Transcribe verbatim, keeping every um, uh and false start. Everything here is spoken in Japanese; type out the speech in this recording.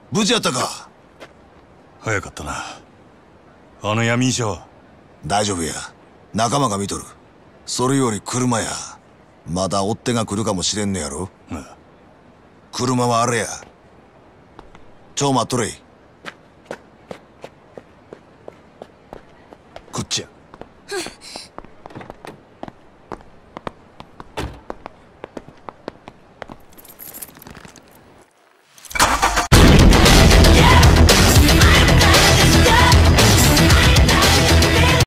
無事やったか。 早かったな。あの闇医者は。 大丈夫や。仲間が見とる。それより車や。まだ追っ手が来るかもしれんねやろ。 ああ、 車はあれや。ちょ待っとれ。 こっちや。